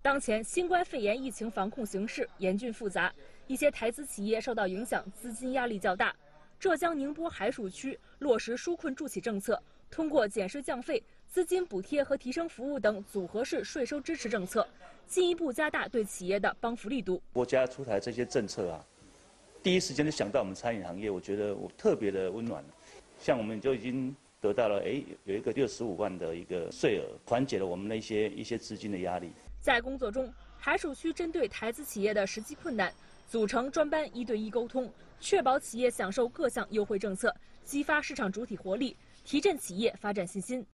当前新冠肺炎疫情防控形势严峻复杂，一些台资企业受到影响，资金压力较大。浙江宁波海曙区落实纾困助企政策，通过减税降费、资金补贴和提升服务等组合式税收支持政策，进一步加大对企业的帮扶力度。 国家出台这些政策啊，第一时间就想到我们餐饮行业，我觉得我特别的温暖。像我们就已经得到了有一个65万的一个税额，缓解了我们的一些资金的压力。在工作中，海曙区针对台资企业的实际困难，组成专班1对1沟通，确保企业享受各项优惠政策，激发市场主体活力，提振企业发展信心。